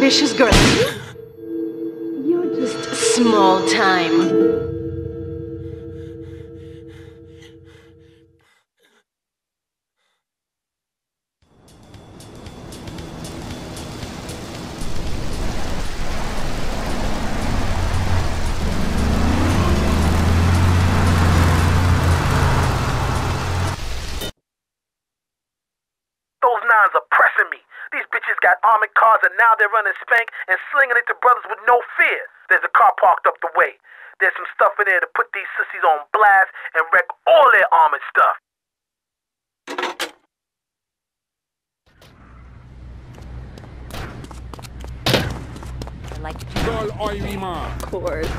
precious girl. You're just small time. Those nines are pressing me. These bitches got armored cars and now they're running spank and slinging it to brothers with no fear. There's a car parked up the way. There's some stuff in there to put these sissies on blast and wreck all their armored stuff. I like to Of course.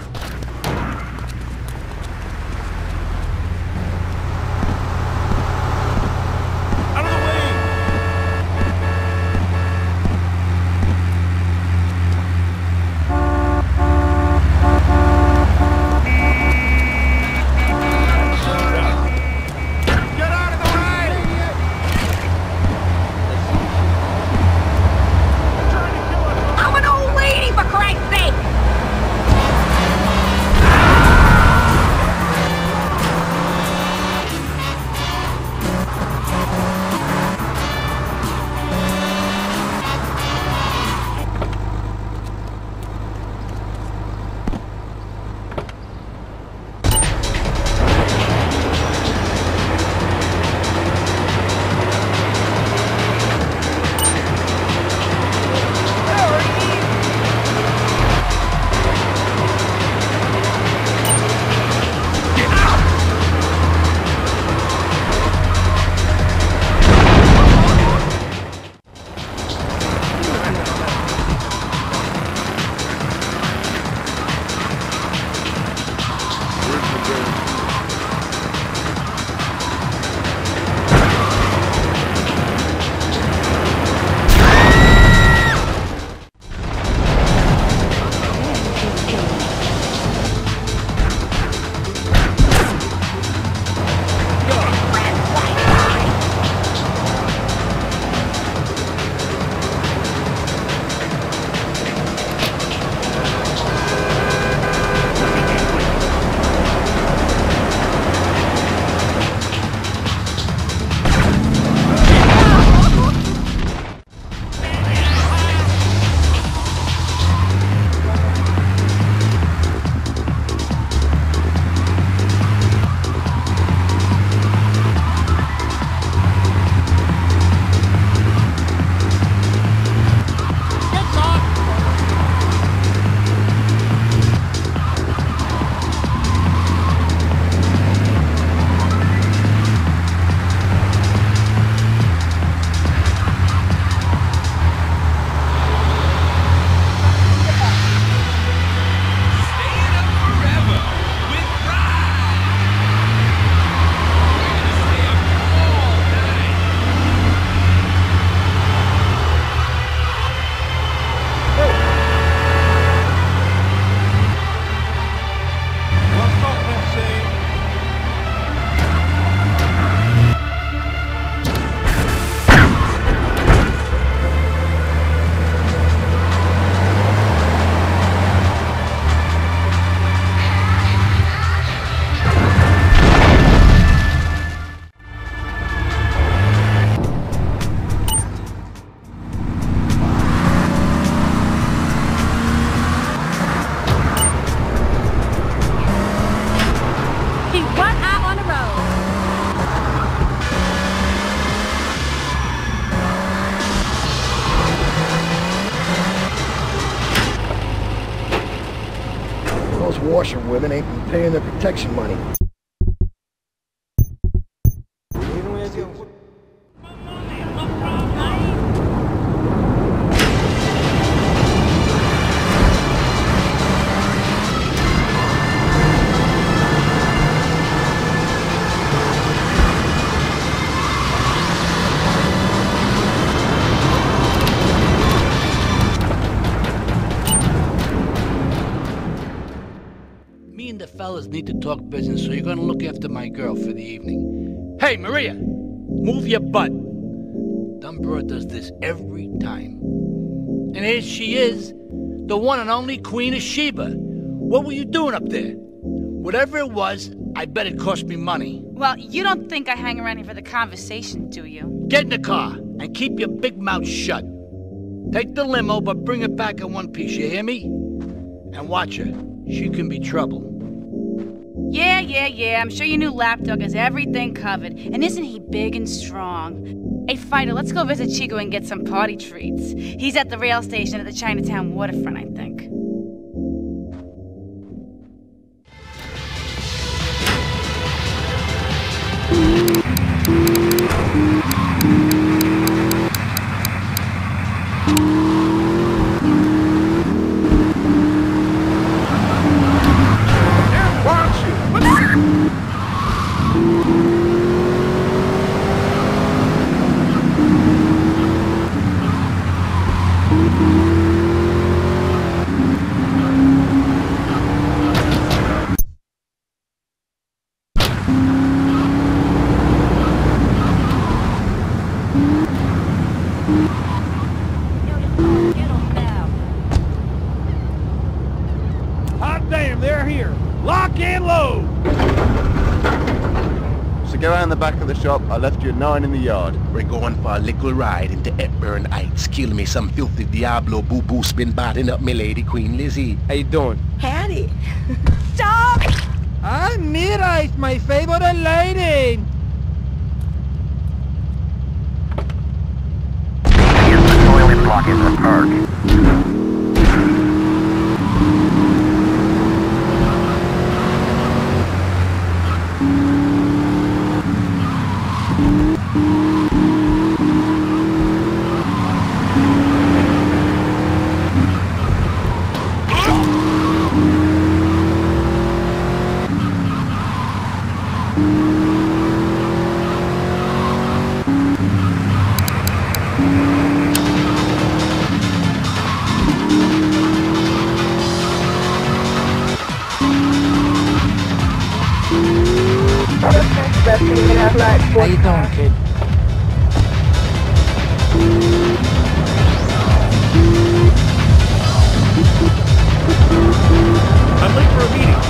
Those washerwomen ain't been paying their protection money. The fellas need to talk business, so you're gonna look after my girl for the evening. Hey, Maria! Move your butt! Dumb broad does this every time. And here she is, the one and only Queen of Sheba. What were you doing up there? Whatever it was, I bet it cost me money. Well, you don't think I hang around here for the conversation, do you? Get in the car and keep your big mouth shut. Take the limo, but bring it back in one piece, you hear me? And watch her. She can be trouble. Yeah. I'm sure your new lapdog has everything covered. And isn't he big and strong? Hey, Fighter, let's go visit Chico and get some party treats. He's at the rail station at the Chinatown waterfront, I think. Go around the back of the shop. I left you a 9 in the yard. We're going for a little ride into Hepburn Heights. Kill me some filthy Diablo boo-boo's been batting up me lady Queen Lizzie. How you doing? Howdy. Stop! I'm Mira, it's my favorite lady. The toilet block in the park. How you doing, kid? I'm late for a meeting.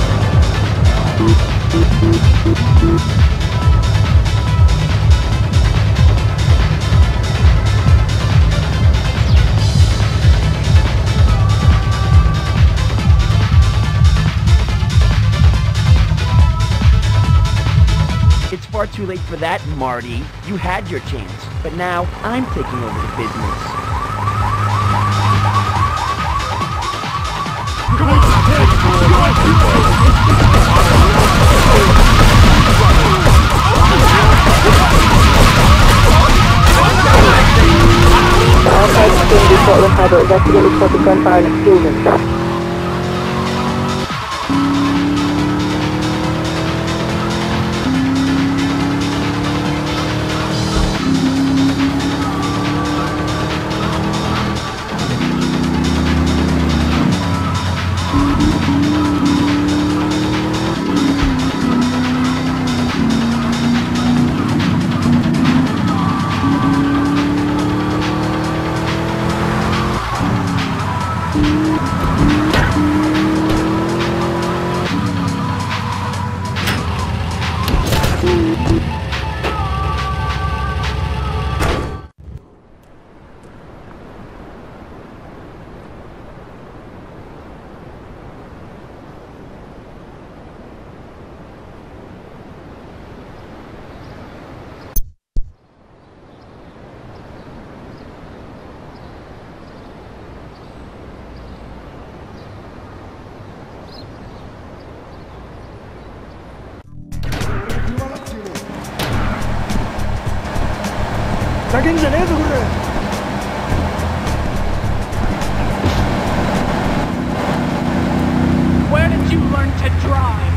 It's far too late for that, Marty. You had your chance, but now I'm taking over the business. Investigate reported gunfire and explosions. Where did you learn to drive?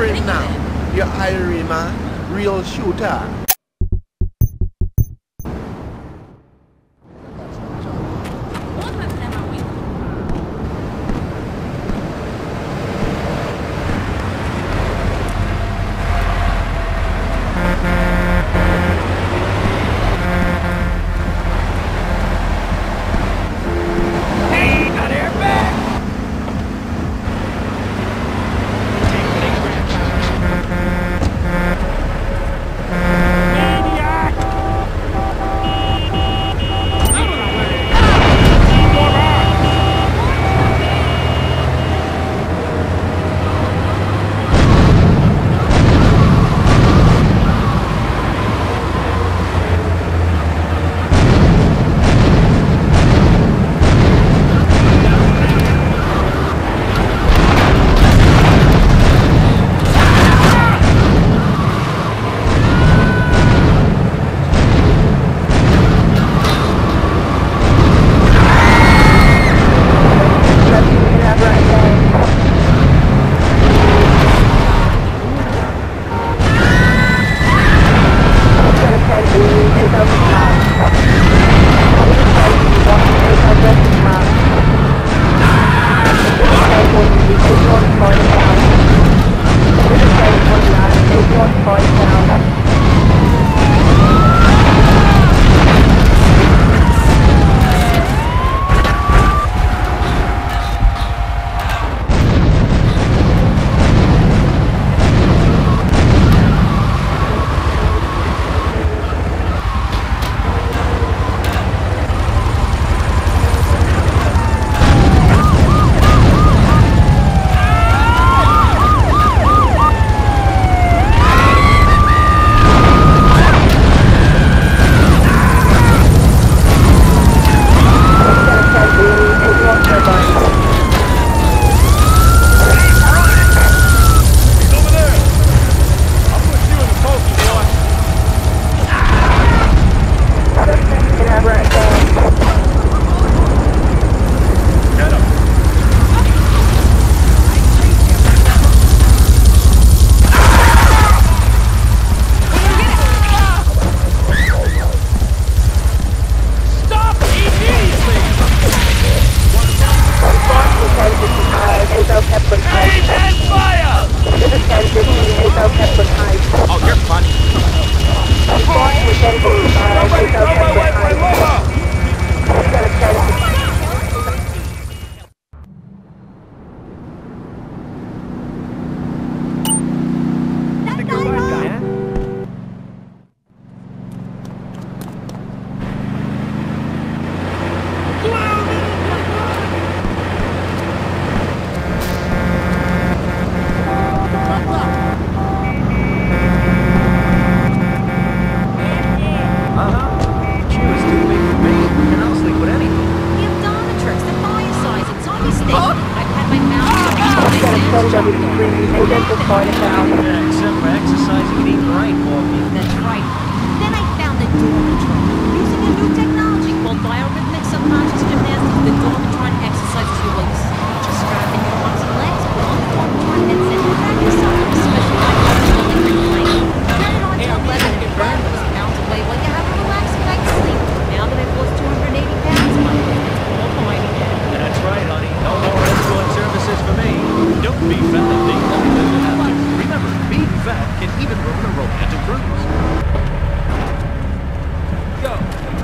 friend now. Your Irie man. Real shooter. Except for exercising and eating right, Coffee. That's right. Then I found the Dormatron. Using a new technology called biorhythmic subconscious gymnastics, the Dormatron exercises your legs. Just strap in your arms and legs, put on the Dormatron headset, and grab yourself a specialized electric plane. Turn it on to 11 and burn those pounds away while you have a relaxing night's sleep. Now that I've lost 280 pounds, my it's all mine again. That's right, honey. No more escort services for me. Don't be fat and think that it doesn't have to. Remember, being fat can even ruin a romantic cruise. Go.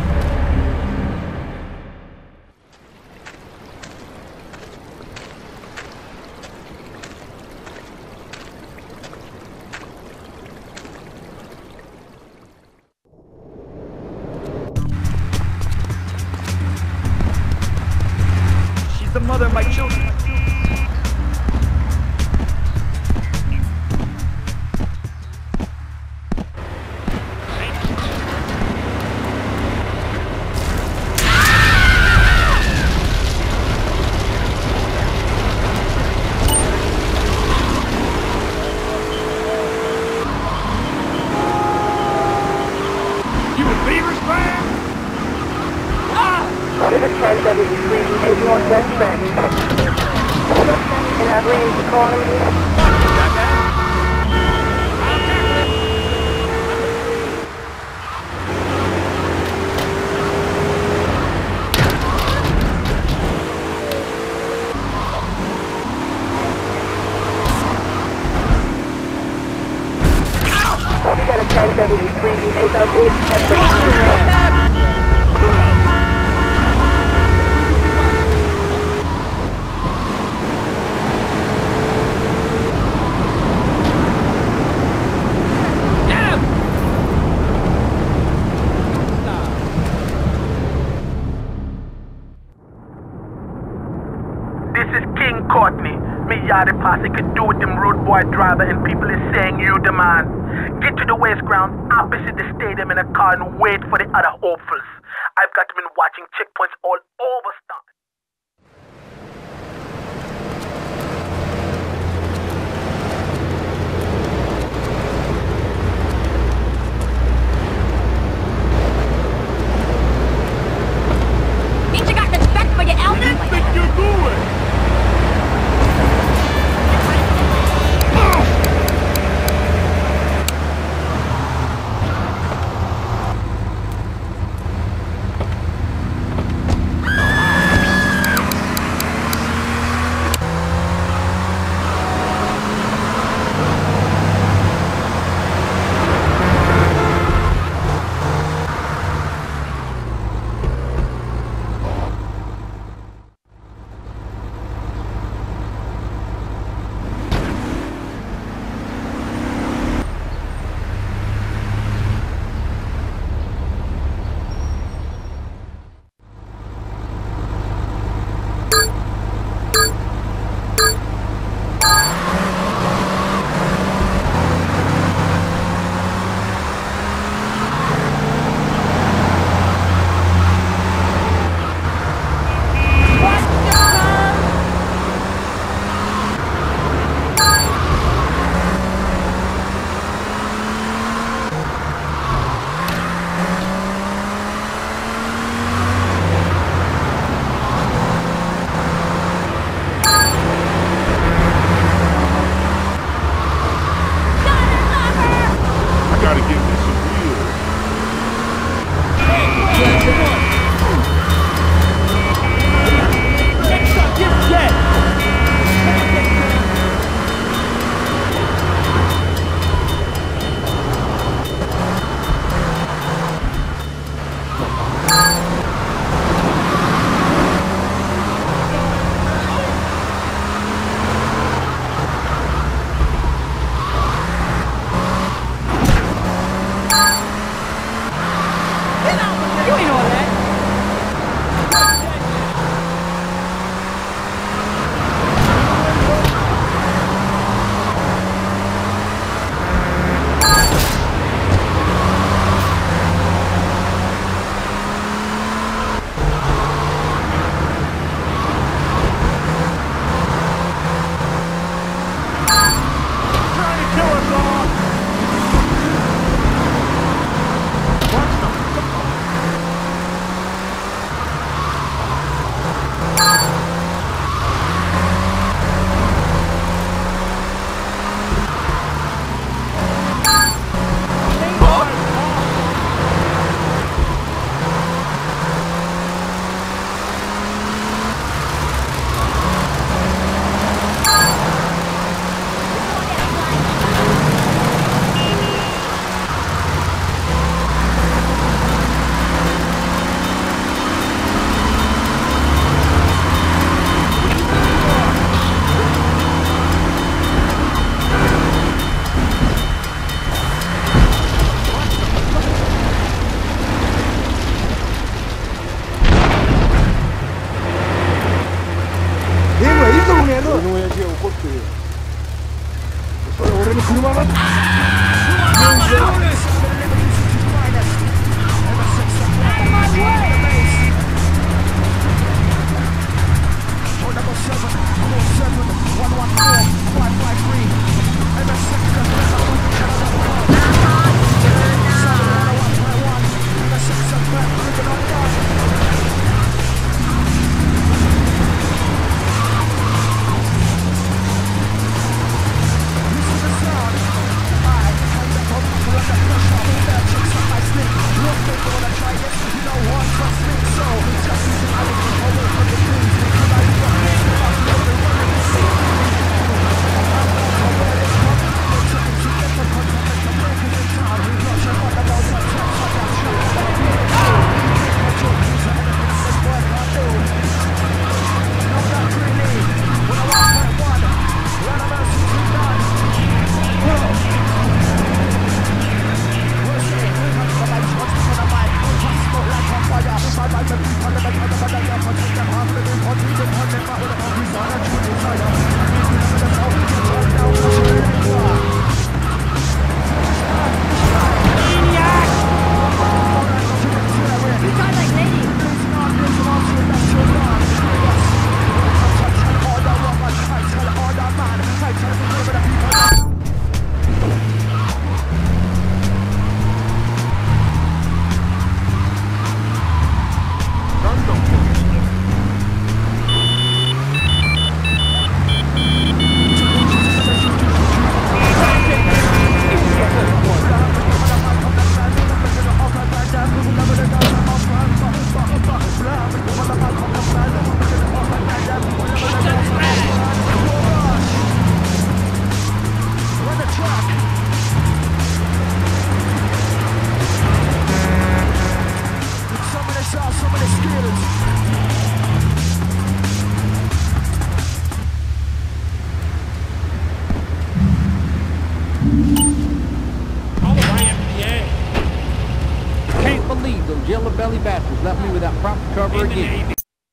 She's the mother of my children. Yachty posse could do with them rude boy driver and people is saying you the man. Get to the waste ground opposite the stadium in a car and wait for the other hopefuls. I've got been watching checkpoints all over Stock. Ain't you got respect for your elders? What do you think you're doing? belly bastards left me without proper cover again.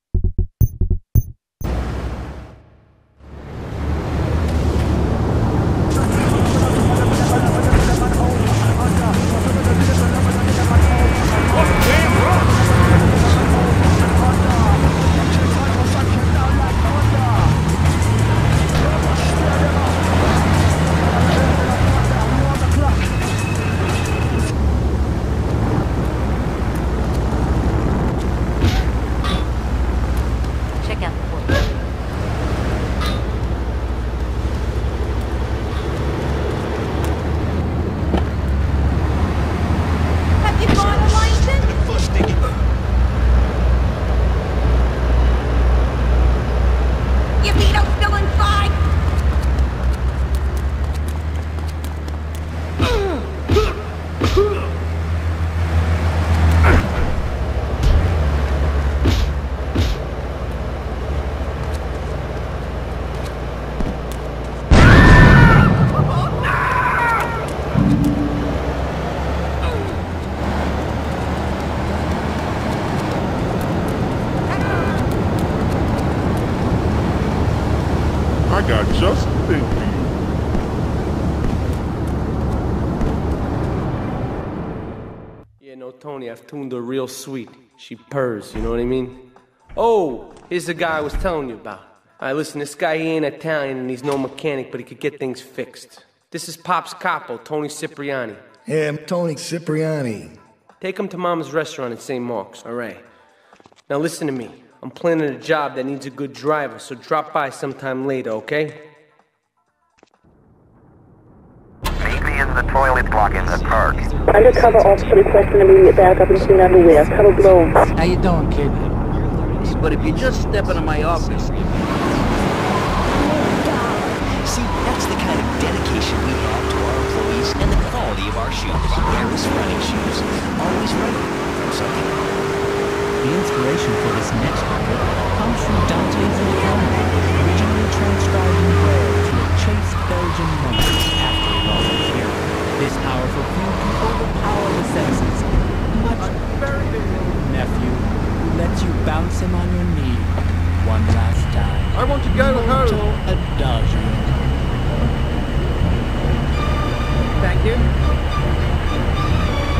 I got just the thing for you. Yeah, no, Tony, I've tuned her real sweet. She purrs, you know what I mean? Oh, here's the guy I was telling you about. Alright, listen, this guy, he ain't Italian and he's no mechanic, but he could get things fixed. This is Pop's capo, Tony Cipriani. Yeah, I'm Tony Cipriani. Take him to Mama's restaurant in St. Mark's, alright? Now listen to me. I'm planning a job that needs a good driver, so drop by sometime later, okay? Meet me in the toilet block in the park. Undercover officer requesting immediate backup and clean underwear. Cover blows. How you doing, kid? But if you just step into my office... See, that's the kind of dedication we have to our employees and the quality of our shoes. Harris running shoes. Always ready for something. The inspiration for this next record comes from Dante's Inferno, originally transcribed in Braille to a chaste Belgian monk after he lost his hearing. This powerful fugue can overpower the senses, much nephew, who lets you bounce him on your knee one last time. I want to go home. Adagio. Thank you.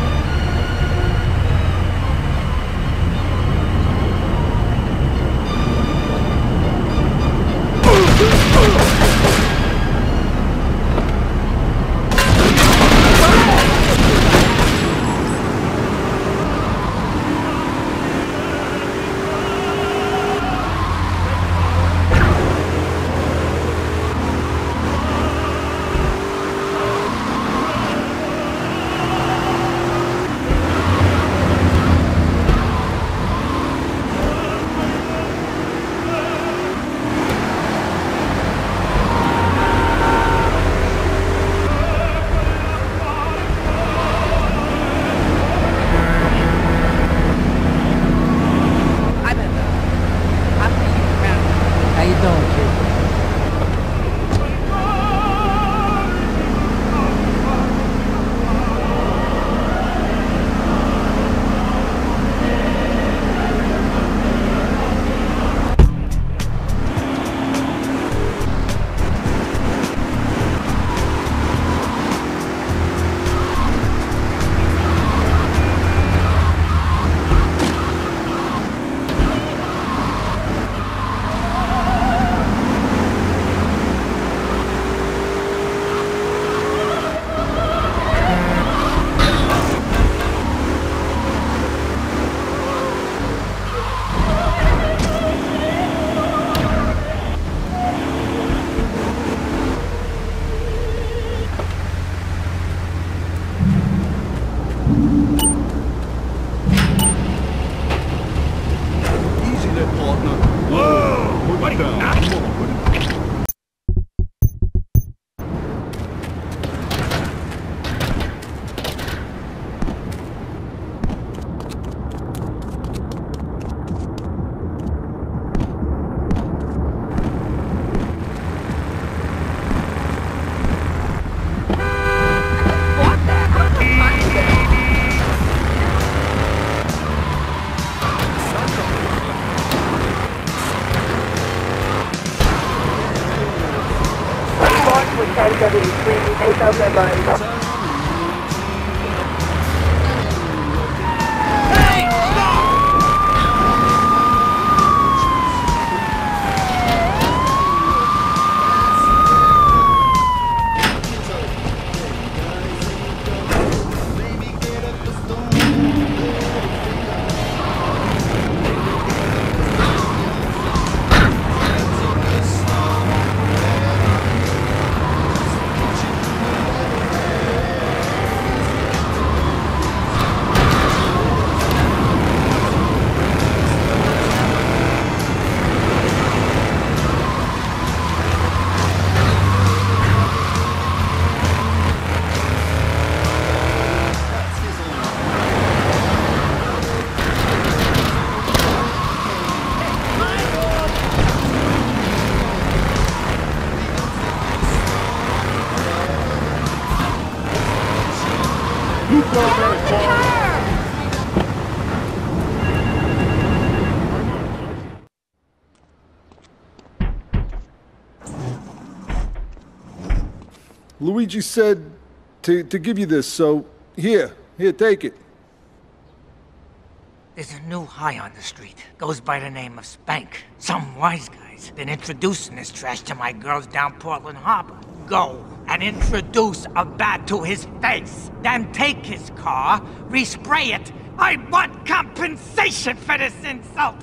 Luigi said to give you this, so here, take it. There's a new high on the street. Goes by the name of Spank. Some wise guy's been introducing this trash to my girls down Portland Harbor. Go and introduce a bat to his face. Then take his car, respray it. I want compensation for this insult.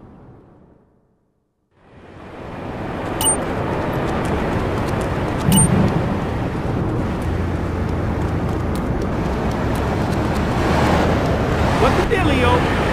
What the dealio?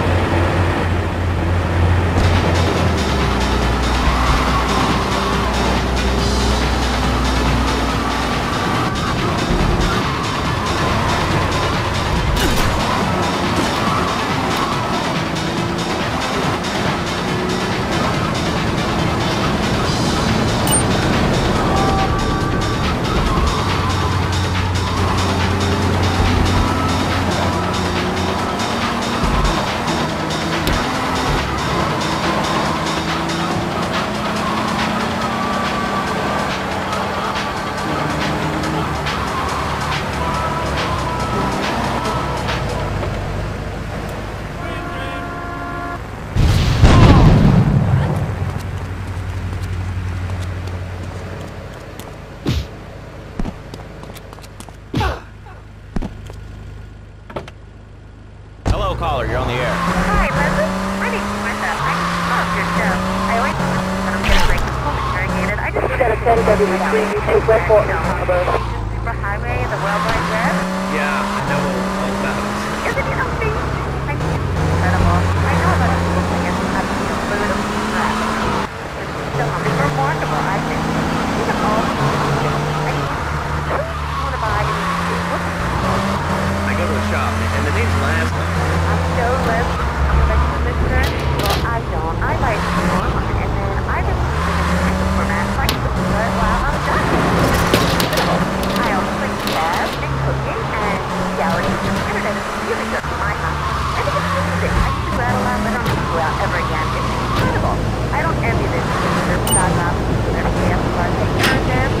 Hello, caller. You're on the air. Hi, Leslie. My name's Martha. I love your show. I always when I'm getting like home interrogated. I just got a 10W3 to West Portland Harbor. Superhighway, the World Wide Web. Yeah, I know all about it. Isn't it amazing? I think it's incredible. I know about people think it's not a little crap. It's still remarkable, I think. Even all the I mean, I want to buy I go to a shop, and the name's Laszlo. I'm so Leslie. I'm a registered listener. Well, I don't. I buy it online, and then I just use it in a format so I can listen to it while I'm done. I also like jazz and cooking and reality. The internet is really good for my house. I think it's amazing. I used to go out a lot, but I don't need to go out ever again. It's incredible. I don't envy this. There's stock up. There's gas bars. There's them.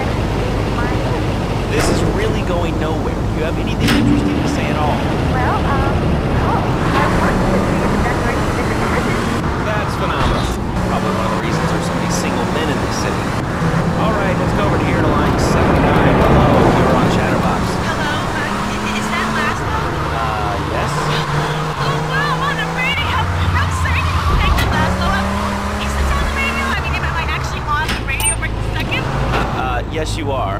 This is really going nowhere. Do you have anything interesting to say at all? Well, I want to see if the Declaration of Independence. That's phenomenal. Probably one of the reasons there's so many single men in this city. All right, let's go over to here to line 79. Hello, you're on Chatterbox. Hello? Is that Laszlo? Yes? Oh, wow, on the radio. How exciting. Thank you, Laszlo. Is this on the radio? I mean, am I actually on the radio right this second? Yes, you are.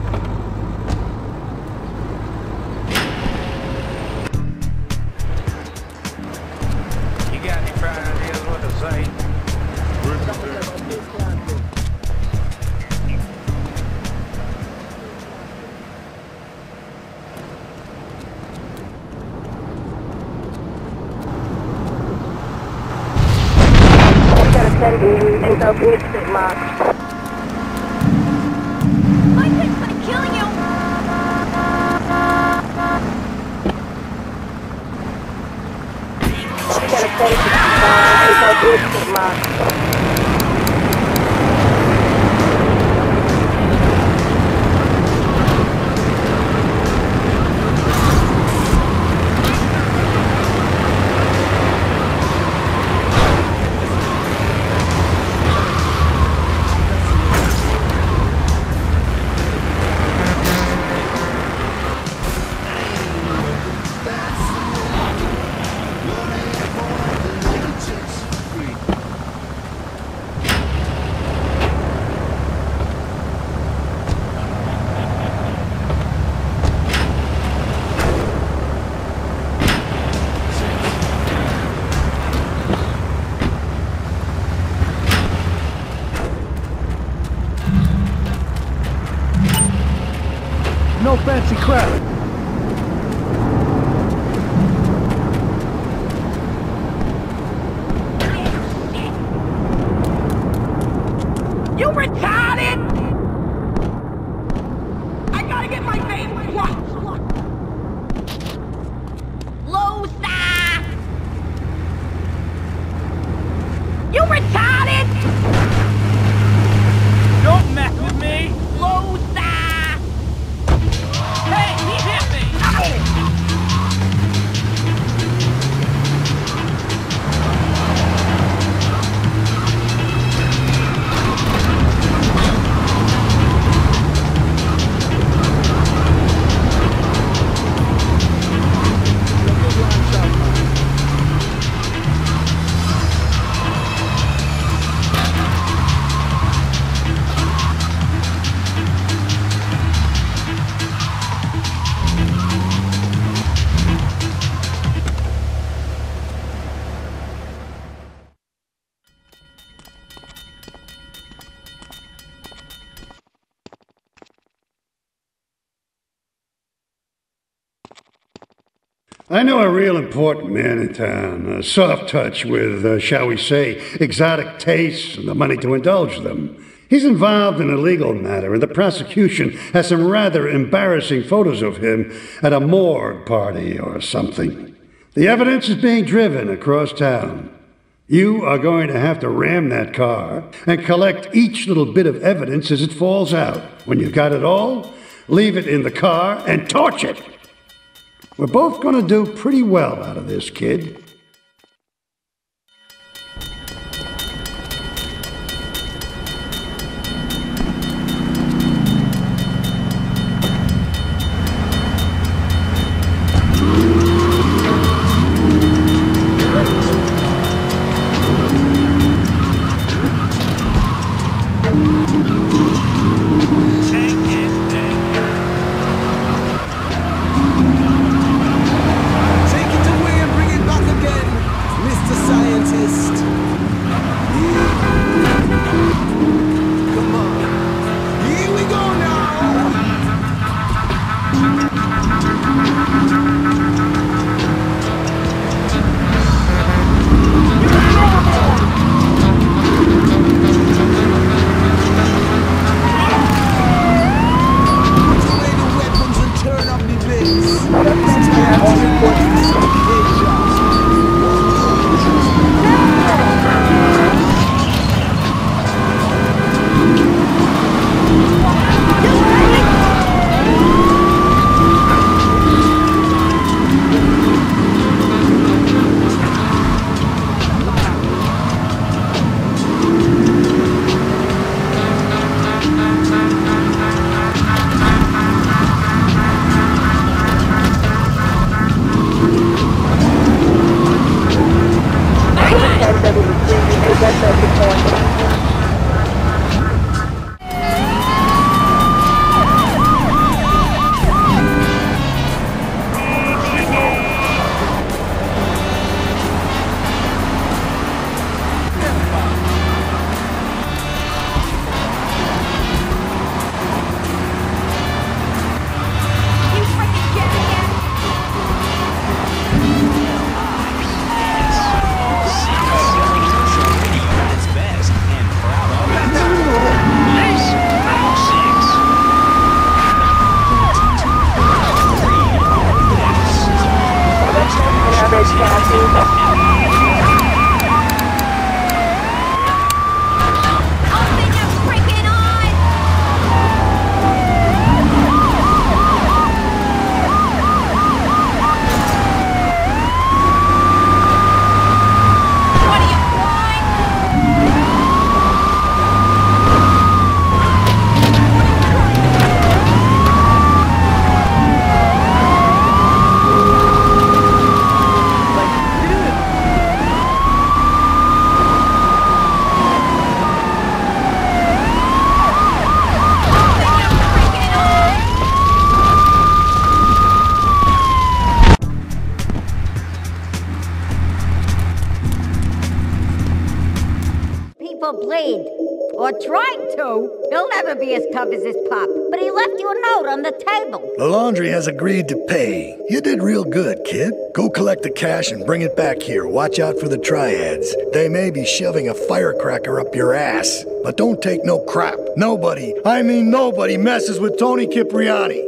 Got any bright ideas what to say? We got a 10W in Southeast Mark. My thing's gonna kill you! We got a 10W in Southeast Mark. I know a real important man in town, a soft touch with, shall we say, exotic tastes and the money to indulge them. He's involved in a legal matter, and the prosecution has some rather embarrassing photos of him at a morgue party or something. The evidence is being driven across town. You are going to have to ram that car and collect each little bit of evidence as it falls out. When you've got it all, leave it in the car and torch it. We're both going to do pretty well out of this, kid. Blade. Or tried to. He'll never be as tough as his pop. But he left you a note on the table. The laundry has agreed to pay. You did real good, kid. Go collect the cash and bring it back here. Watch out for the triads. They may be shoving a firecracker up your ass. But don't take no crap. Nobody, I mean nobody, messes with Tony Cipriani.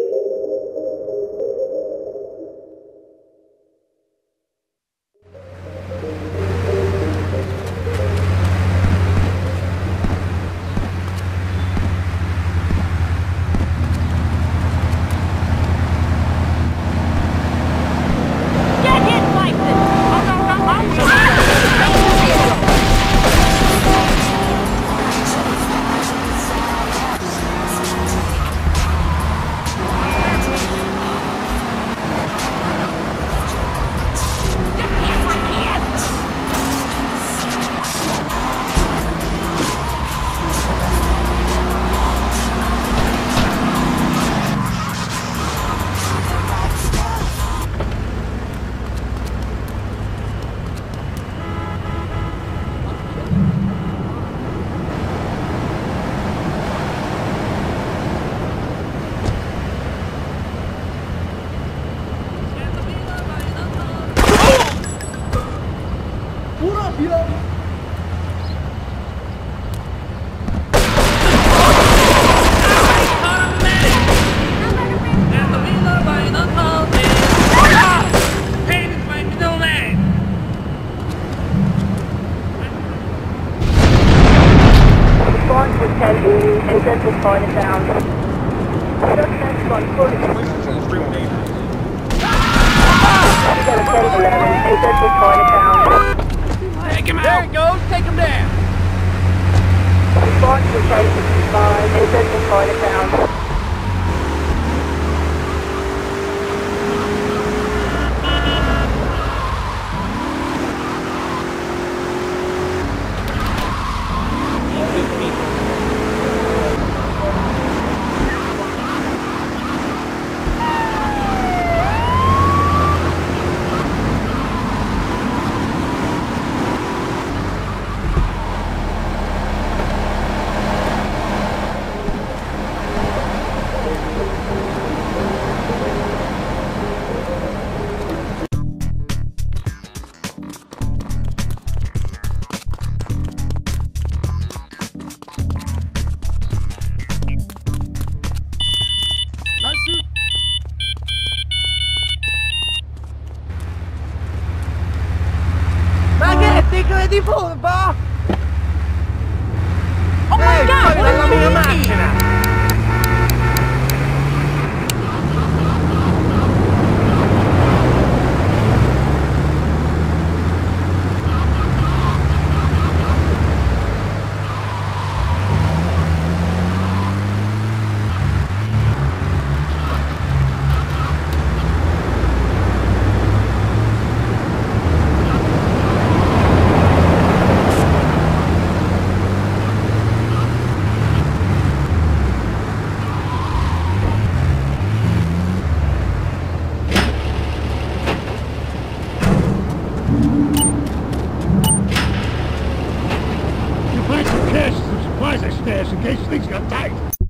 10 in Central Chinatown. Suspects on foot. We got a 10-11 in Central Chinatown. Take him out! There he goes, take him down! Response to 1065 in Central Chinatown. Ready for the bar? Oh my God! What la mia macchina! In case things got tight.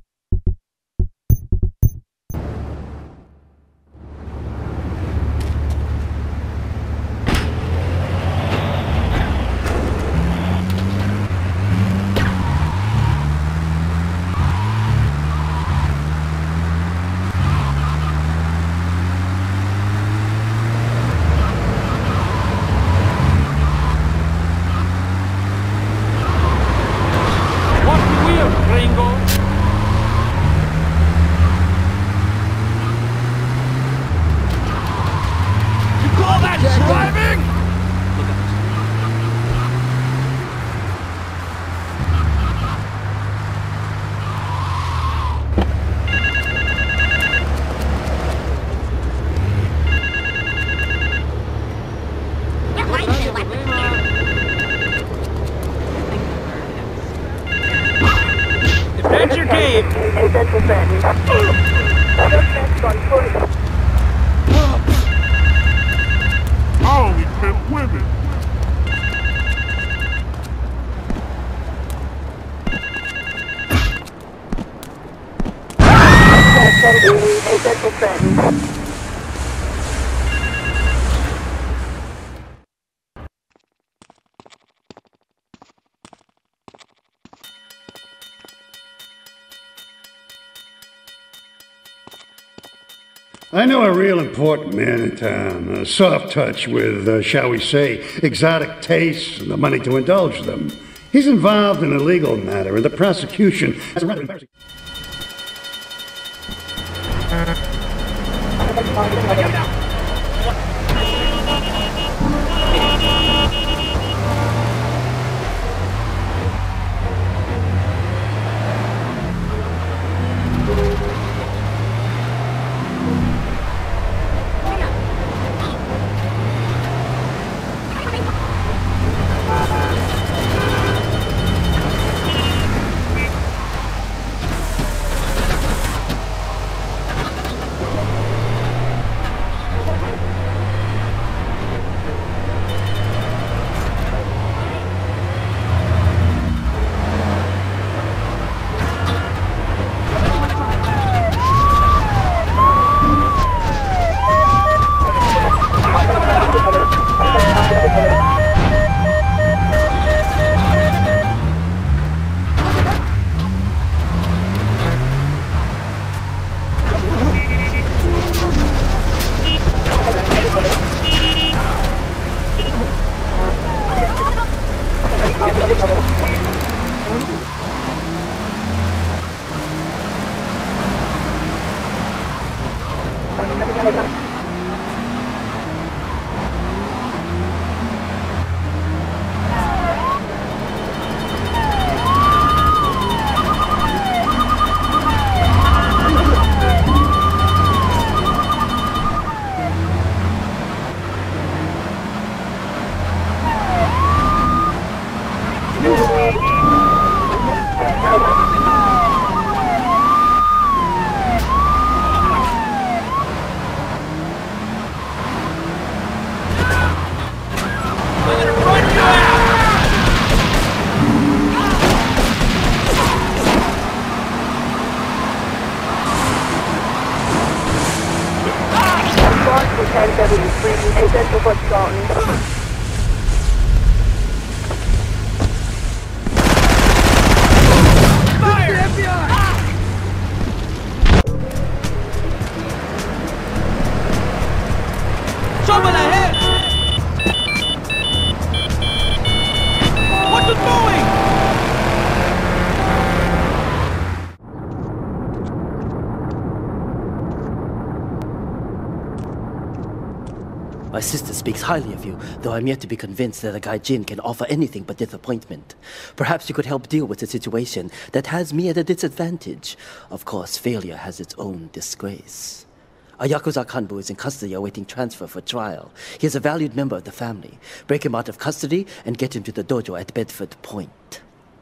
I know a real important man in town, a soft touch with, shall we say, exotic tastes and the money to indulge them. He's involved in a legal matter, and the prosecution has a rather embarrassing... previously Central Bus Scotland. Someone ahead! What's it doing? My sister speaks highly of you, though I'm yet to be convinced that a guy Jin can offer anything but disappointment. Perhaps you could help deal with a situation that has me at a disadvantage. Of course, failure has its own disgrace. A Yakuza Kanbu is in custody awaiting transfer for trial. He is a valued member of the family. Break him out of custody and get him to the dojo at Bedford Point.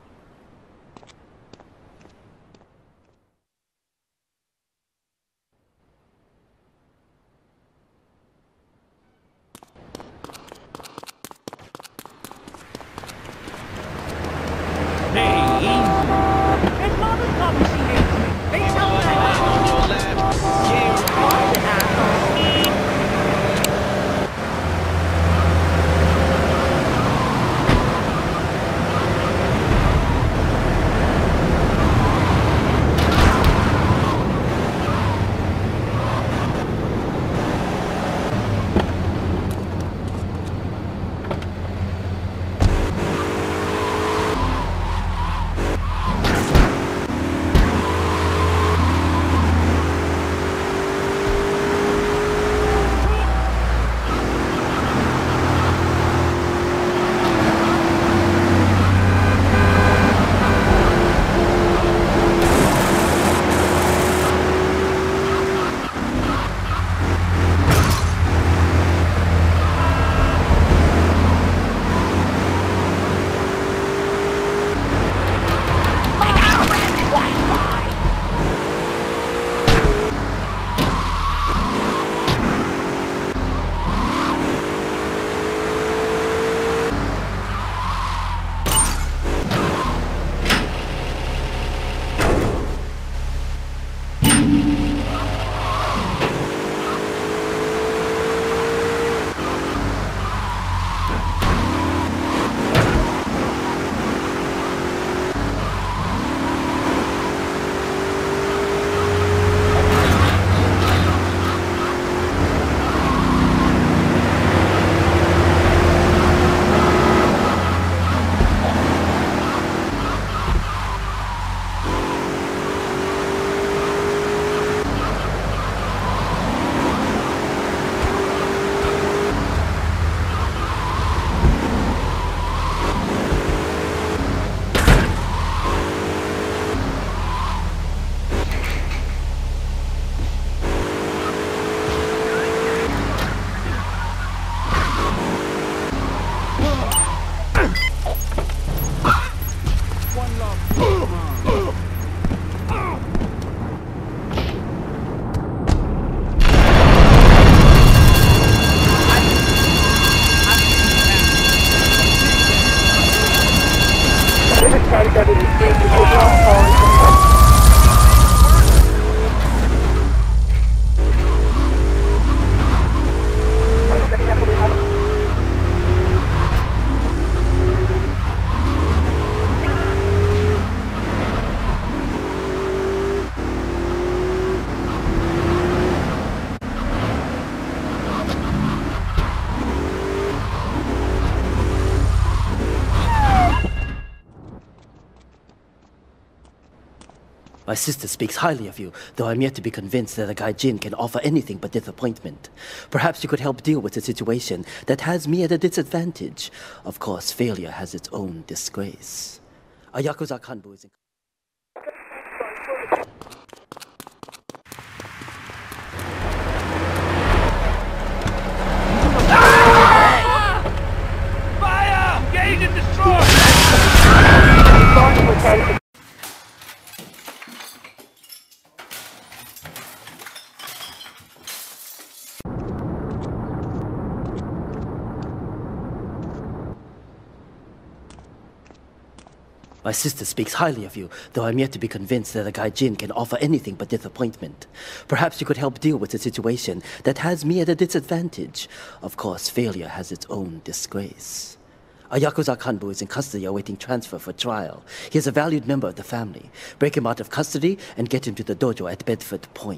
My sister speaks highly of you, though I'm yet to be convinced that a guy Jin can offer anything but disappointment. Perhaps you could help deal with a situation that has me at a disadvantage. Of course, failure has its own disgrace. A Yakuza Kanbu is in... Fire! Engage and destroy! My sister speaks highly of you, though I'm yet to be convinced that a gaijin can offer anything but disappointment. Perhaps you could help deal with a situation that has me at a disadvantage. Of course, failure has its own disgrace. A Yakuza Kanbu is in custody awaiting transfer for trial. He is a valued member of the family. Break him out of custody and get him to the dojo at Bedford Point.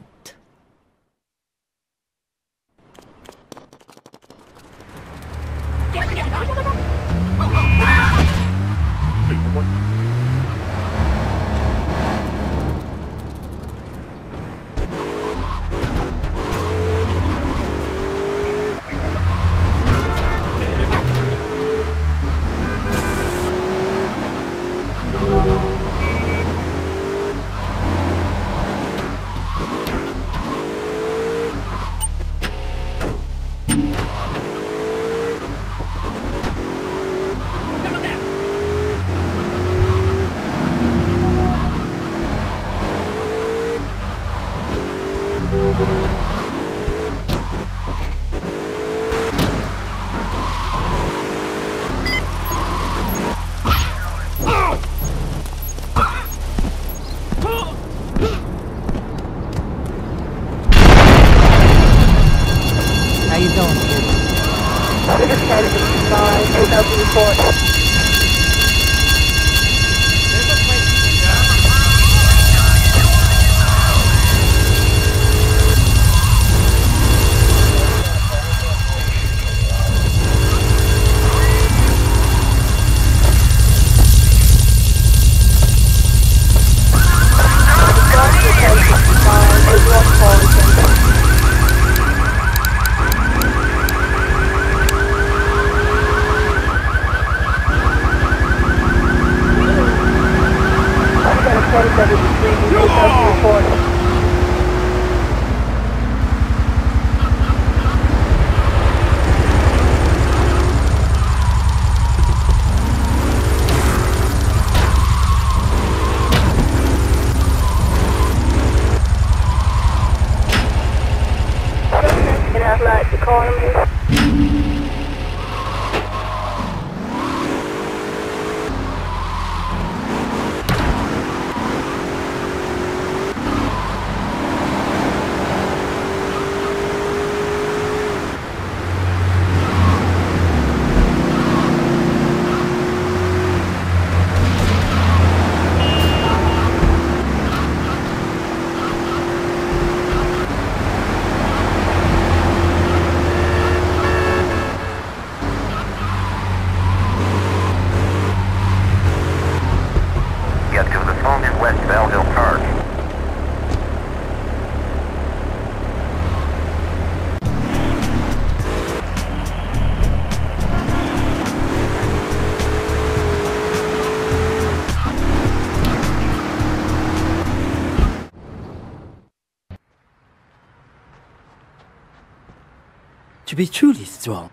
To be truly strong,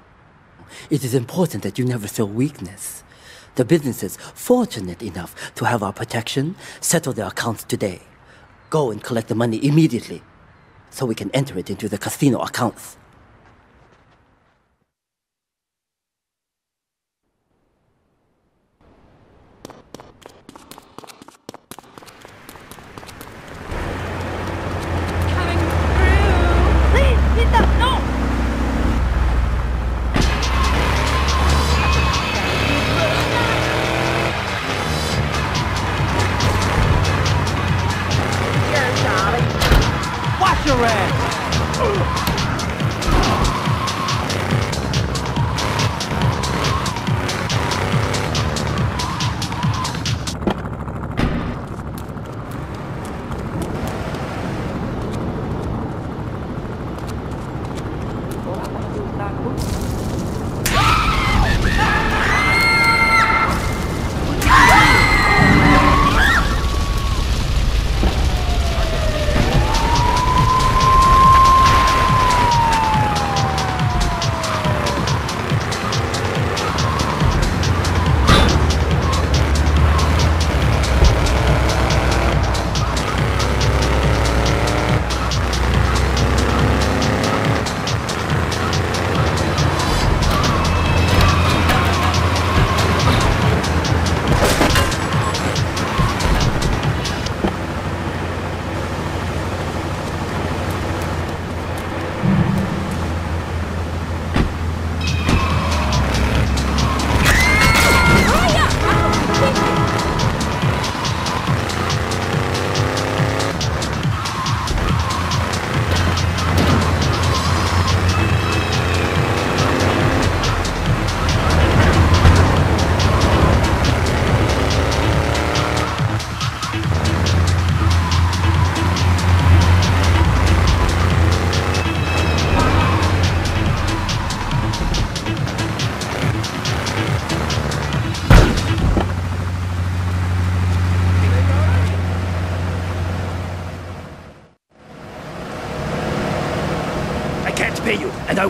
it is important that you never feel weakness. The business is fortunate enough to have our protection. Settle their accounts today. Go and collect the money immediately, so we can enter it into the casino accounts.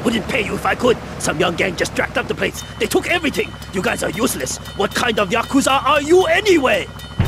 wouldn't pay you if I could. Some young gang just jacked up the place. They took everything. You guys are useless. What kind of Yakuza are you anyway?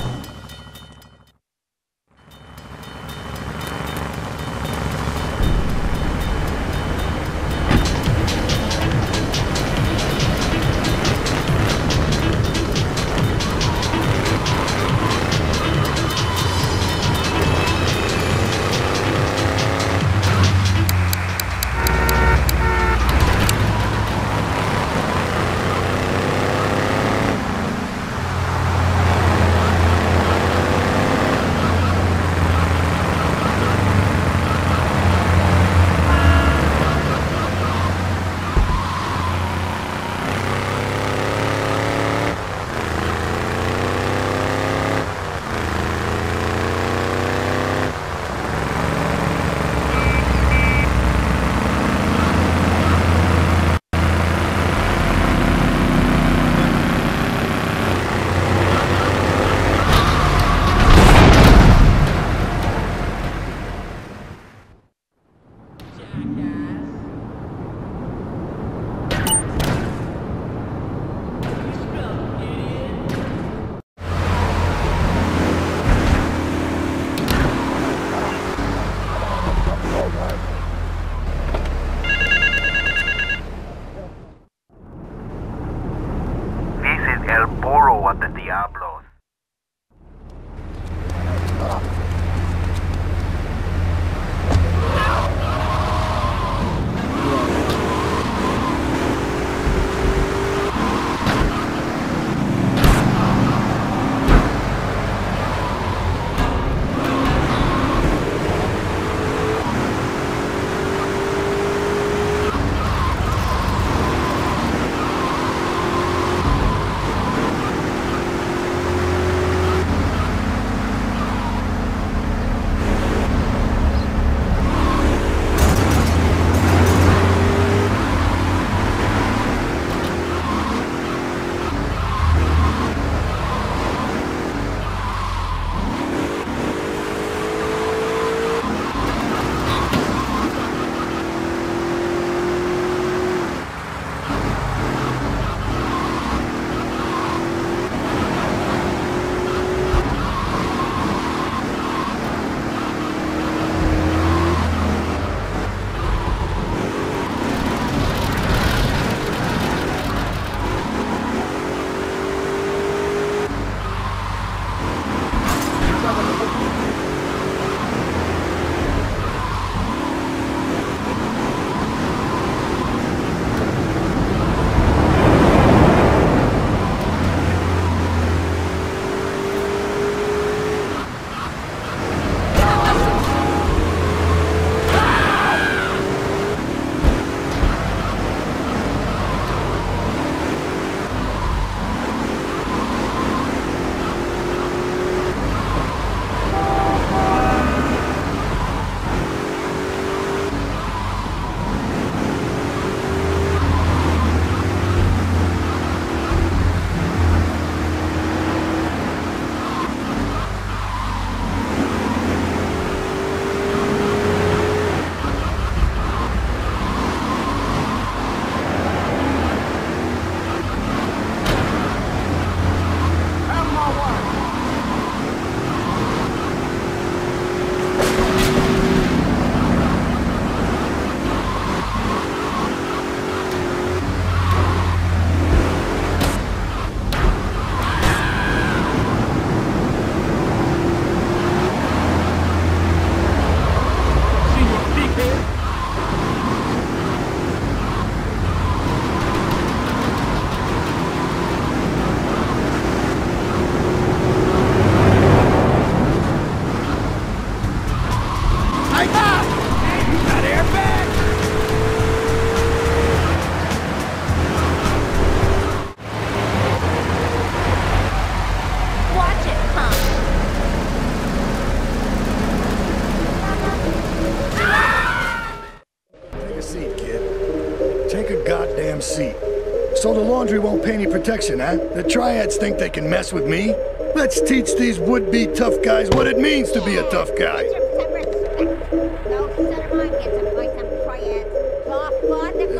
Seat. So the laundry won't pay any protection, huh? The triads think they can mess with me? Let's teach these would-be tough guys what it means to be a tough guy.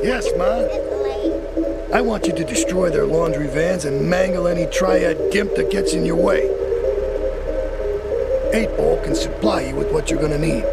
Yes, Ma? I want you to destroy their laundry vans and mangle any triad gimp that gets in your way. 8-Ball can supply you with what you're gonna need.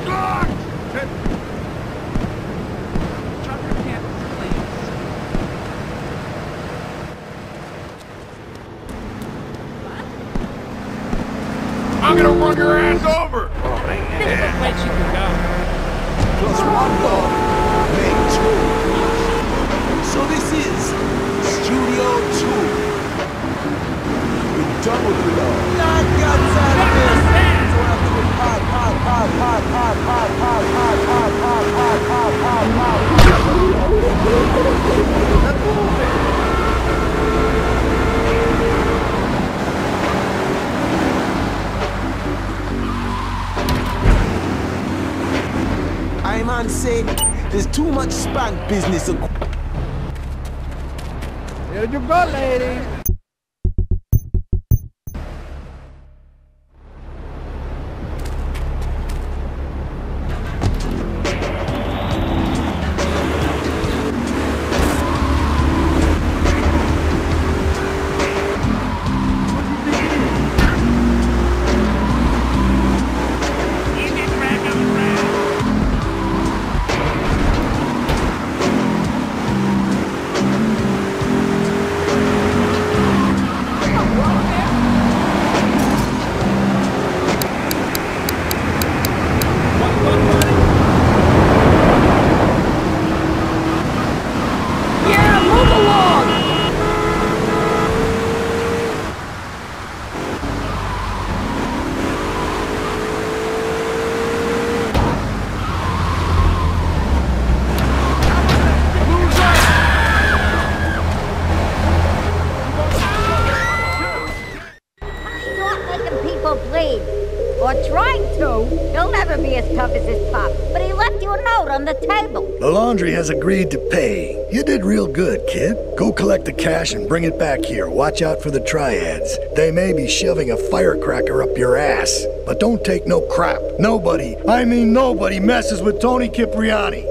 I'm gonna run your ass over! Oh, man. This is the place you can go. Plus one dog, make two. So this is Studio 2. We're done with it all. Not got time for this. So I do it hot. I'm on say there's too much spank business. Here you go, lady. Or trying to. He'll never be as tough as his pop, but he left you a note on the table. The laundry has agreed to pay. You did real good, kid. Go collect the cash and bring it back here. Watch out for the triads. They may be shoving a firecracker up your ass. But don't take no crap. Nobody, I mean nobody, messes with Tony Cipriani.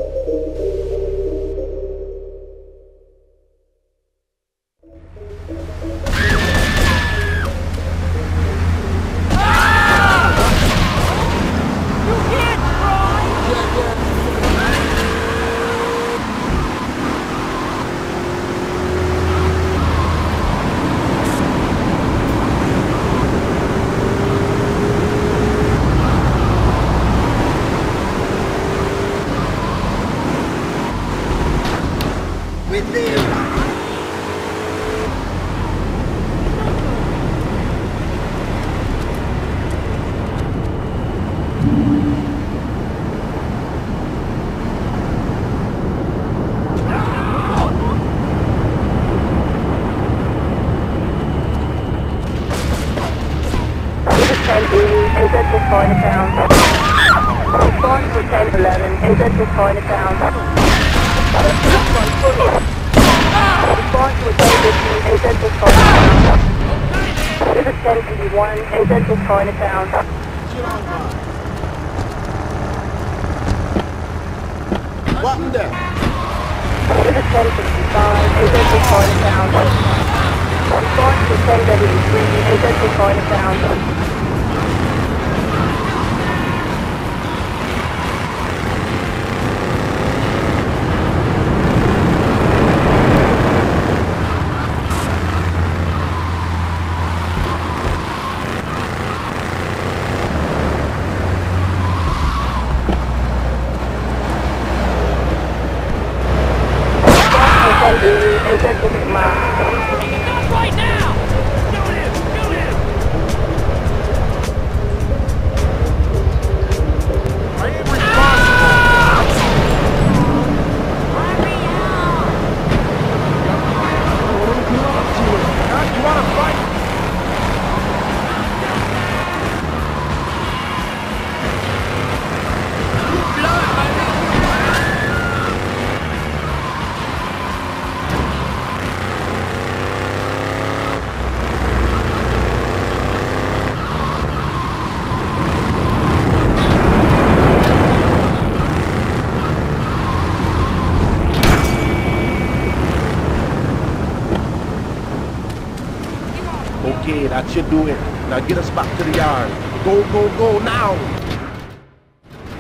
Okay, that should do it. Now get us back to the yard. Go, go, go, now!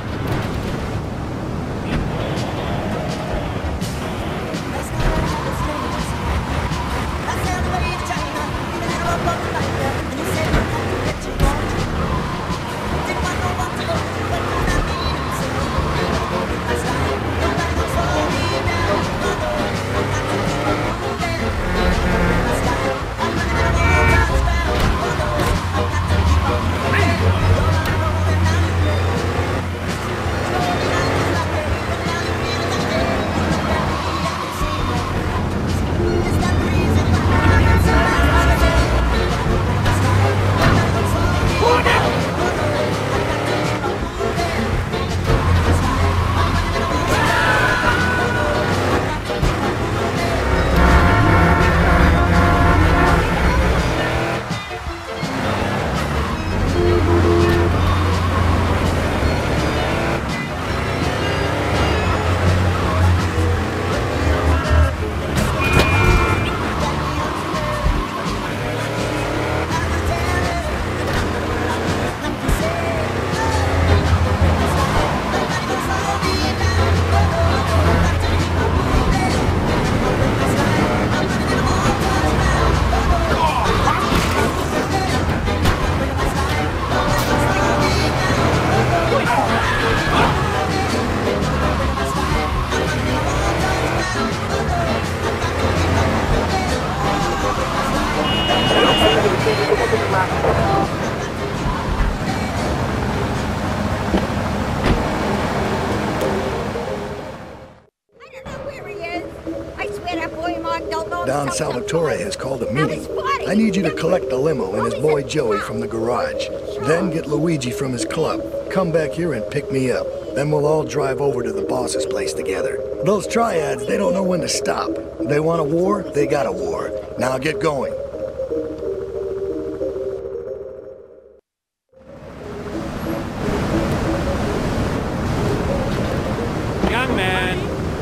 Salvatore has called a meeting. I need you to collect the limo and his boy Joey from the garage. Then get Luigi from his club. Come back here and pick me up. Then we'll all drive over to the boss's place together. Those triads, they don't know when to stop. They want a war, they got a war. Now get going. Young man.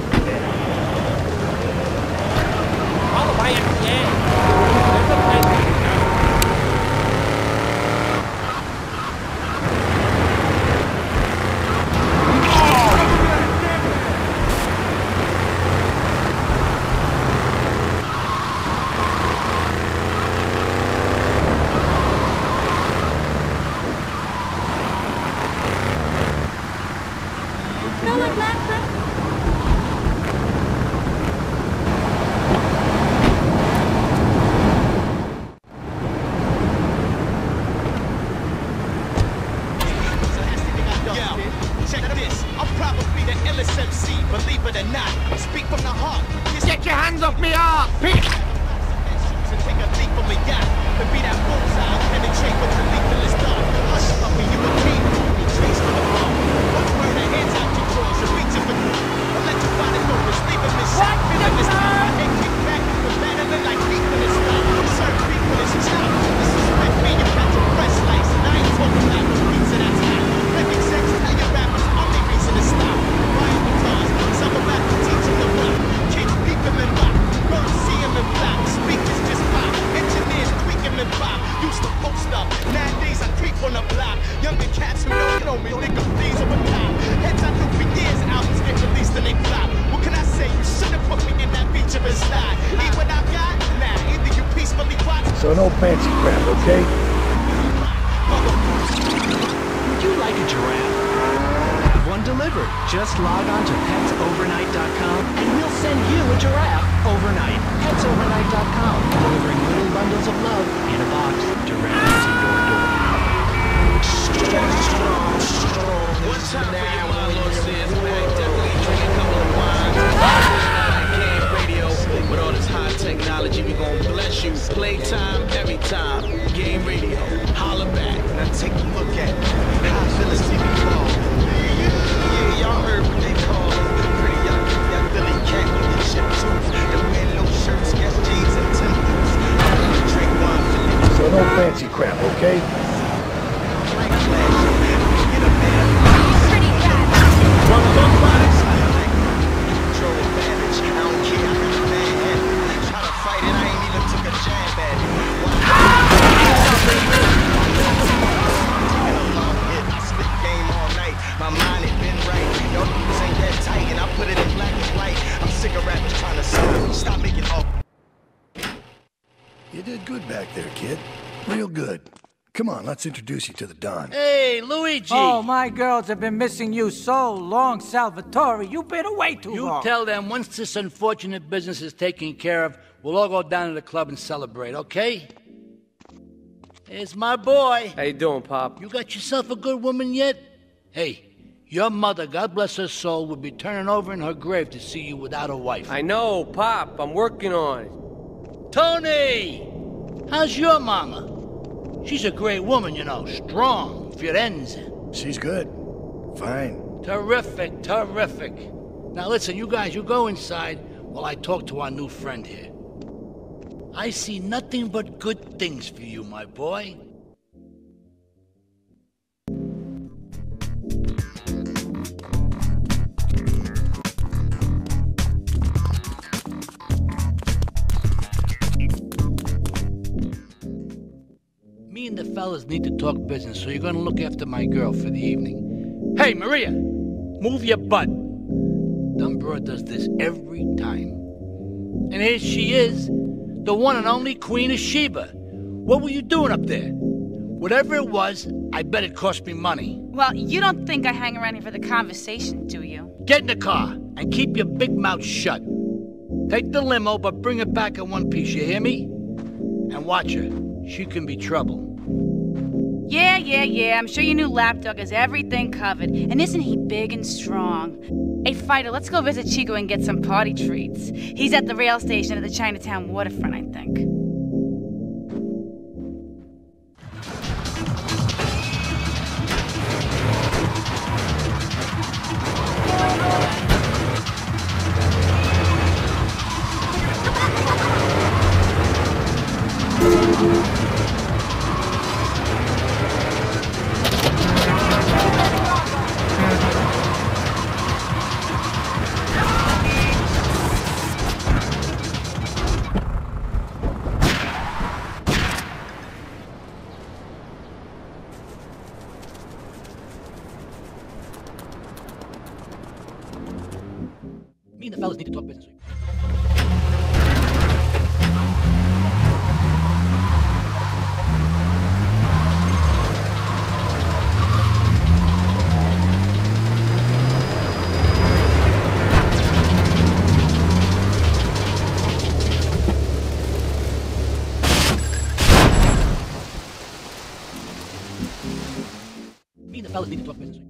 All by MTA. There's a place we can go. Smell like laughter? Check this. I'm probably the illest MC, believe it or not. Speak from the heart. Get your hands off me, up! To take a leap from a yacht. To be that bullseye, penetrate with the lethalest thought. Hush, puppy, you a king. You trace for the ball. One word and hands out your drawers. Your reach is the cool. Electrify the doors. Leave him in shock. Feeling this time. They kick back. We're battling like people in style. Serve people as chop. Disrespect me, you got your breast lights. And I ain't talking about no pizza that's hot. Making sex, tell your rappers, I'm the reason to stop. Ryan guitars, some about to teach him to rock. Kids peep him and rock. Birds see him and flop. Speakers just pop. Engineers tweak him and pop. Used to post up. Nowadays I creep on the block. Younger cats who don't know me, think of these over time. Heads I knew for years, albums get released and they flop. What can I say? You should have put me in that feature and slide. Eat what I got? Nah, either you peacefully watch. So no fancy crap, okay? Would you like a giraffe? Have one delivered. Just log on to petsovernight.com and we'll send you a giraffe overnight. Petsovernight.com, delivering little bundles of love in a box directly to your door. One time for your mind, Lord says, back, definitely drink a couple of wines. Game radio, with all this high technology, we gon' bless you. Playtime, every time. Game radio, holla back. Now take a look at how Phyllis TV call. Yeah, y'all heard what they call pretty young Billy Cat with your chip tooth. The wear little shirts, guess jeans and Timbers. Drink wine, Philly. So no fancy crap, okay? My mind had been right. Your ain't that tight, and I put it in black and white. I'm sick of rappers trying to stop making all. You did good back there, kid. Real good. Come on, let's introduce you to the Don. Hey, Luigi! Oh, my girls have been missing you so long, Salvatore. You've been away too long. You tell them once this unfortunate business is taken care of, we'll all go down to the club and celebrate, okay? Here's my boy. How you doing, Pop? You got yourself a good woman yet? Hey, your mother, God bless her soul, would be turning over in her grave to see you without a wife. I know, Pop. I'm working on it. Tony! How's your mama? She's a great woman, you know. Strong. Firenze. She's good. Fine. Terrific, terrific. Now listen, you guys, you go inside while I talk to our new friend here. I see nothing but good things for you, my boy. Me and the fellas need to talk business, so you're gonna look after my girl for the evening. Hey, Maria, move your butt. Dumb broad does this every time. And here she is, the one and only Queen of Sheba. What were you doing up there? Whatever it was, I bet it cost me money. Well, you don't think I hang around here for the conversation, do you? Get in the car and keep your big mouth shut. Take the limo, but bring it back in one piece, you hear me? And watch her. She can be trouble. Yeah. I'm sure your new lapdog has everything covered. And isn't he big and strong? Hey, Fighter, let's go visit Chico and get some party treats. He's at the rail station at the Chinatown waterfront, I think. Me and the fellas need to talk business. Me and the fellas need to talk business.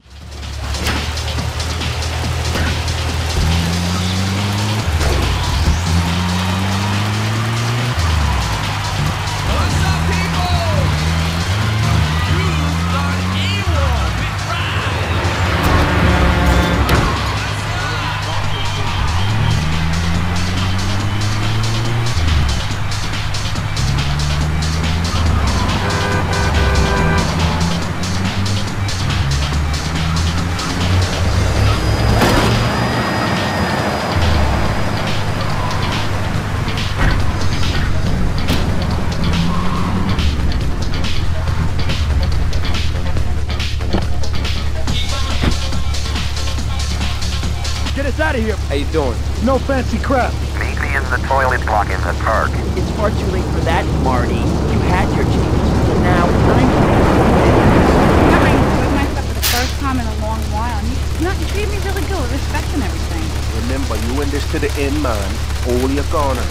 Get us out of here. How you doing? No fancy crap. Meet me in the toilet block in the park. It's far too late for that, Marty. You had your chance. And now I'm... With myself for the first time in a long while. And you treated me really good with respect and everything. Remember, you and this to the end, man. All your corner.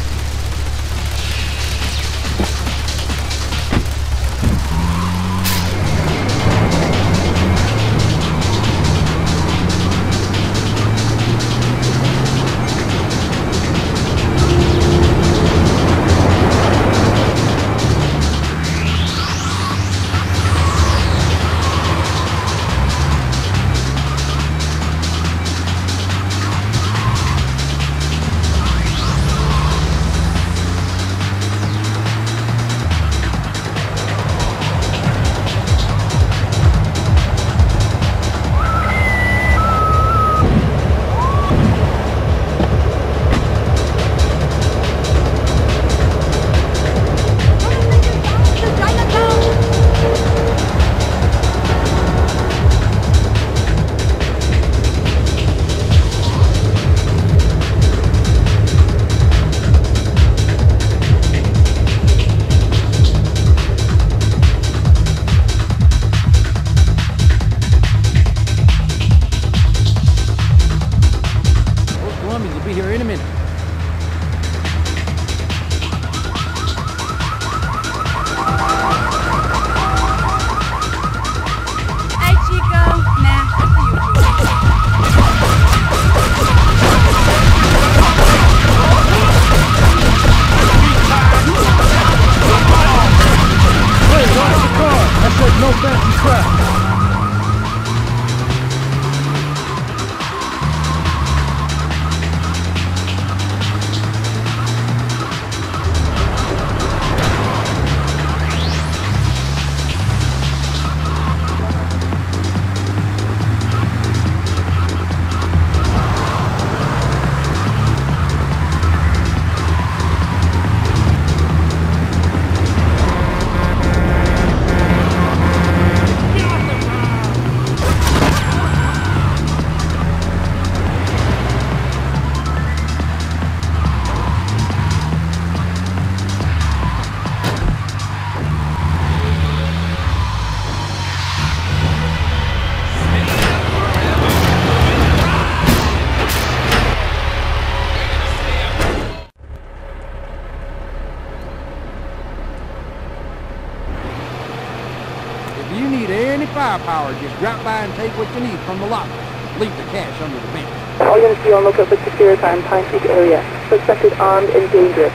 need any firepower, just drop by and take what you need from the locker. Leave the cash under the bench. All units be on lookout for secure time, Pine Peak area. Suspected armed and dangerous.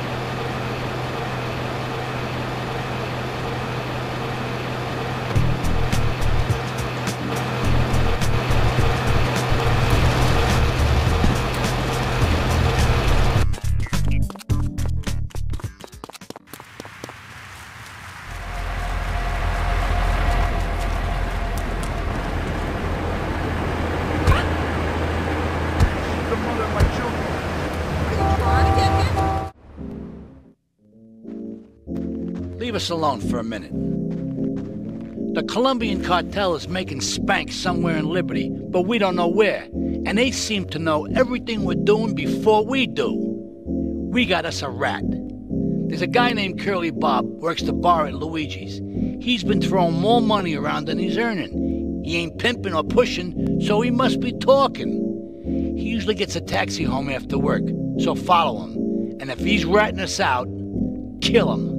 Leave us alone for a minute. The Colombian cartel is making spank somewhere in Liberty, but we don't know where. And they seem to know everything we're doing before we do. We got us a rat. There's a guy named Curly Bob, works the bar at Luigi's. He's been throwing more money around than he's earning. He ain't pimping or pushing, so he must be talking. He usually gets a taxi home after work, so follow him. And if he's ratting us out, kill him.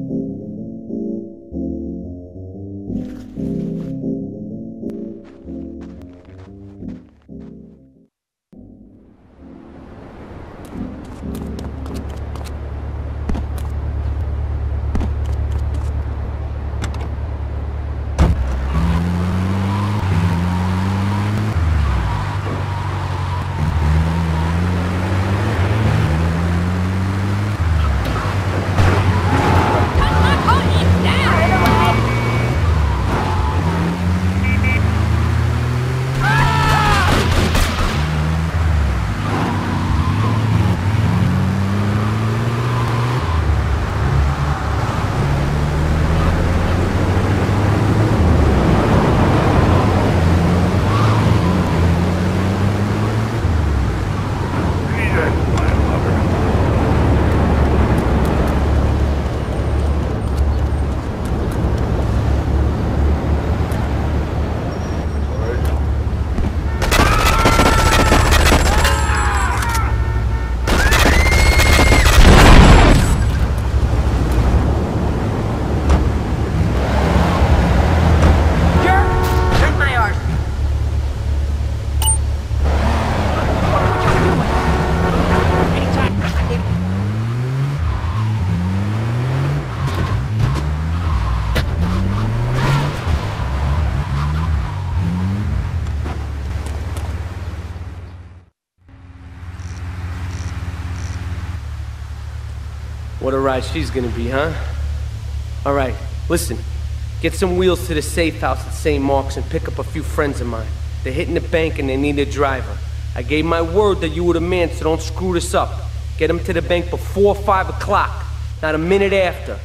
What a ride she's gonna be, huh? Alright, listen. Get some wheels to the safe house at St. Mark's and pick up a few friends of mine. They're hitting the bank and they need a driver. I gave my word that you were the man, so don't screw this up. Get them to the bank before 5 o'clock, not a minute after.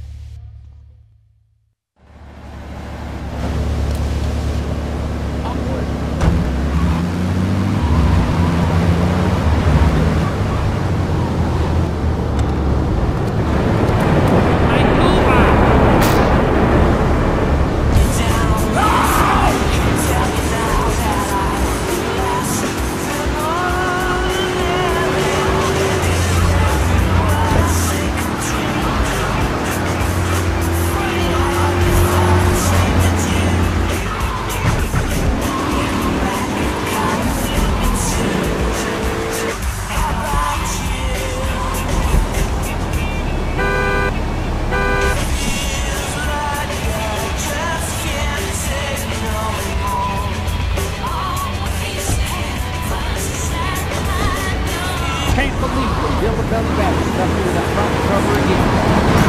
Can't believe the Yellow Belly Rabbit stuck into that front cover again.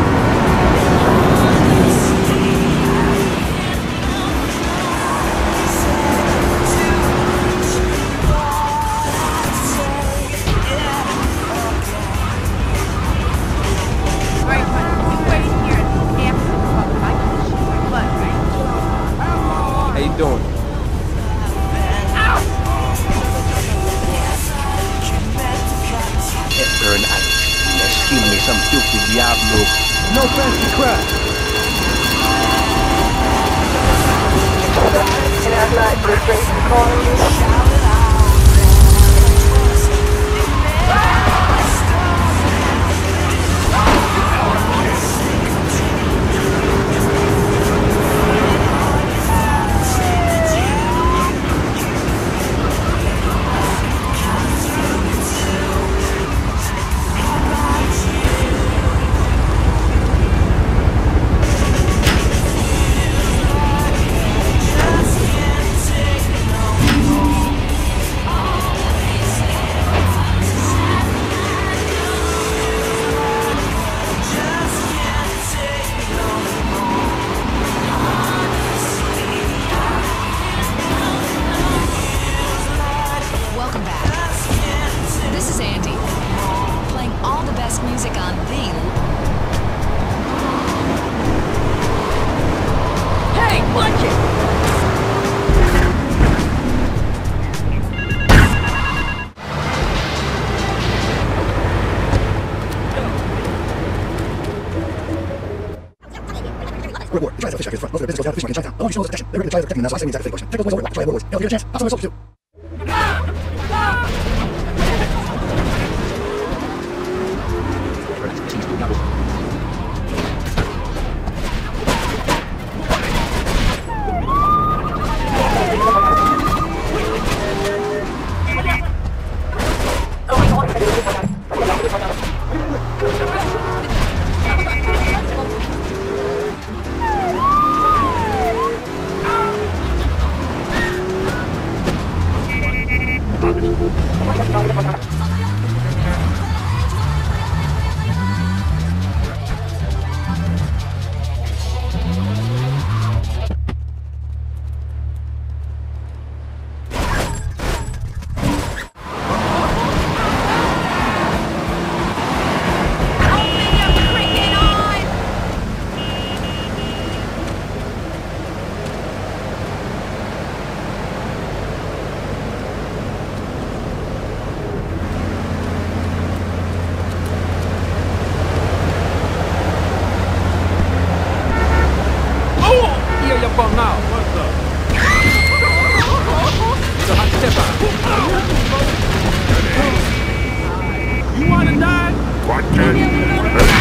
How you doing? Burn ice. Excuse me, some filthy Diablo. No fancy crap. How long you slow this protection? They're ready to try to protect me now, so I say we exactly take those boys over, whack, try to avoid boys. If you get a chance, I'll tell myself too. You wanna die? What can you do?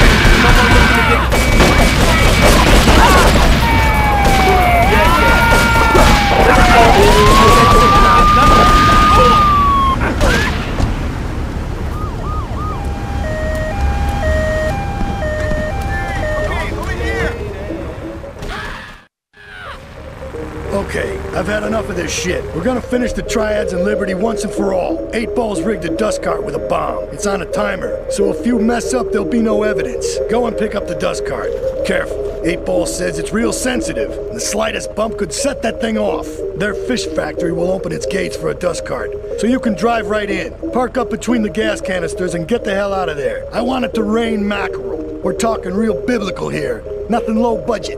Okay, I've had enough of this shit. We're gonna finish the Triads and Liberty once and for all. 8 Ball's rigged a dust cart with a bomb. It's on a timer, so if you mess up, there'll be no evidence. Go and pick up the dust cart. Careful. 8 Ball says it's real sensitive, and the slightest bump could set that thing off. Their fish factory will open its gates for a dust cart, so you can drive right in. Park up between the gas canisters and get the hell out of there. I want it to rain mackerel. We're talking real biblical here. Nothing low budget.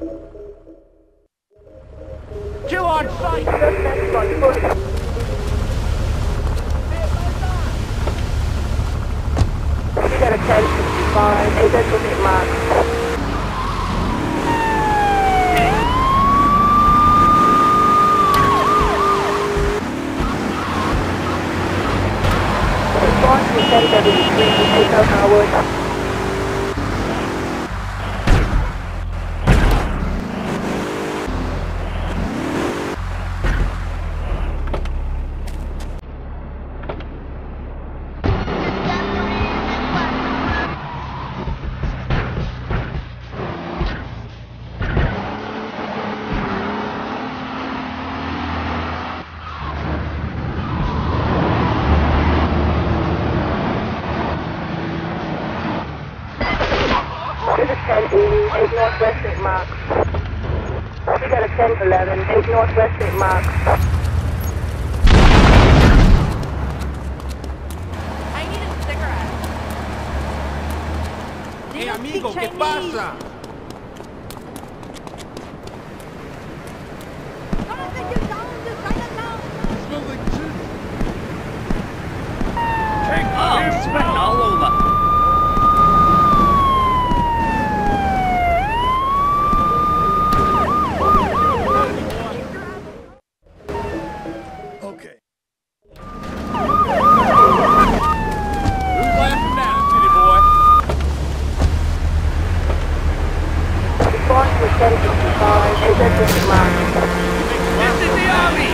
Kill on sight! Suspect on foot. You got a 1065, a dead hit mark. Response to 1073, take out Howard. Take northwest St. Mark's. We got a 1011. Take northwest St. Mark's. I need a cigarette. Hey, amigo, ¿qué pasa? Smells like gin. Oh, sweating all over. This is the army!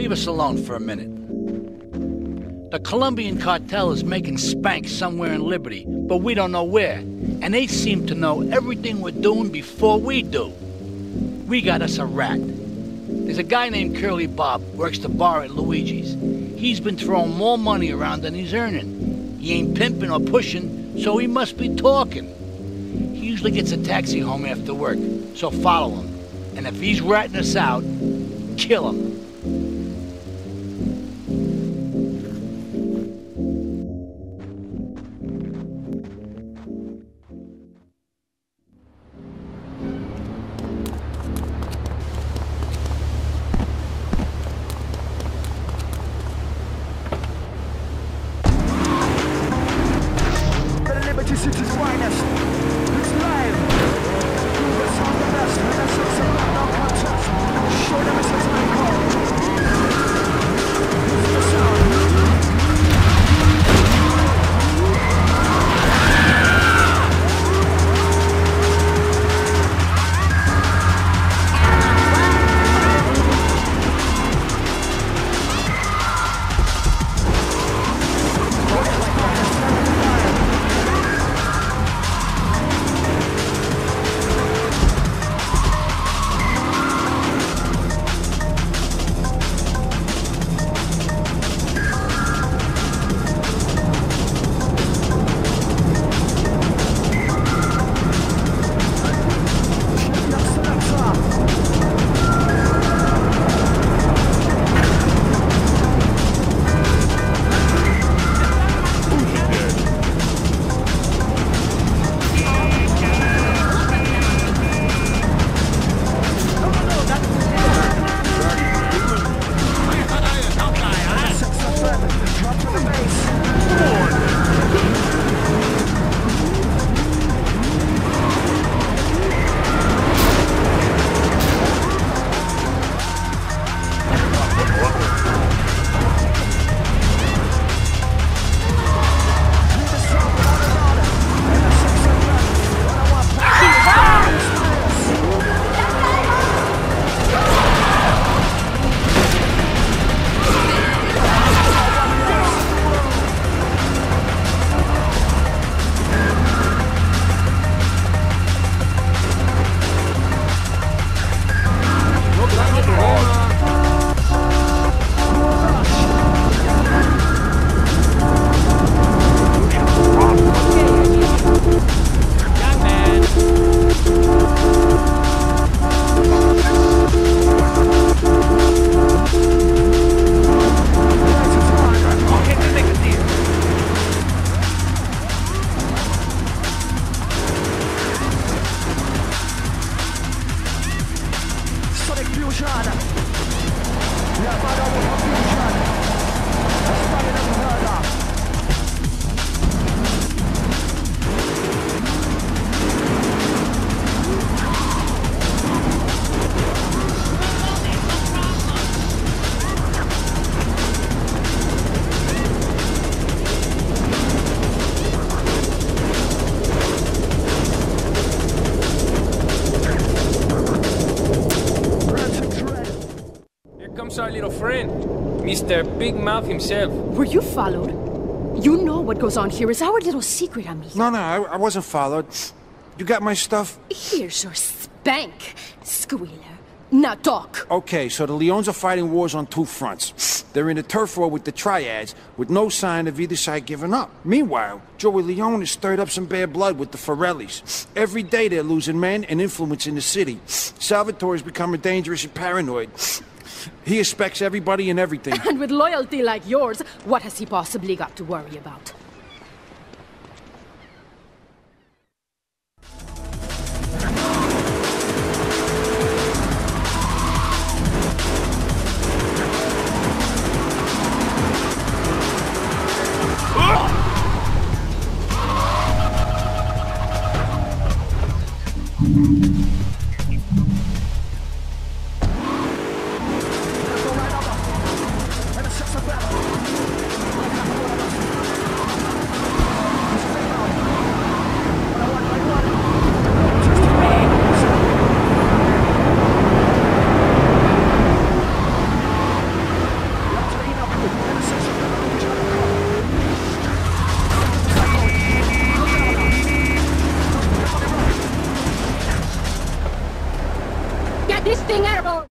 leave us alone for a minute. The Colombian cartel is making spank somewhere in Liberty, but we don't know where. And they seem to know everything we're doing before we do. We got us a rat. There's a guy named Curly Bob, works the bar at Luigi's. He's been throwing more money around than he's earning. He ain't pimping or pushing, so he must be talking. He usually gets a taxi home after work, so follow him. And if he's ratting us out, kill him. Our little friend, Mr. Big Mouth himself. Were you followed? You know what goes on here is our little secret, amigo. No, I wasn't followed. You got my stuff? Here's your spank, squealer. Now talk. Okay, so the Leons are fighting wars on two fronts. They're in a turf war with the Triads, with no sign of either side giving up. Meanwhile, Joey Leone has stirred up some bad blood with the Forellis. Every day they're losing men and influence in the city. Salvatore's becoming dangerous and paranoid. He expects everybody and everything. And with loyalty like yours, what has he possibly got to worry about? this thing edible!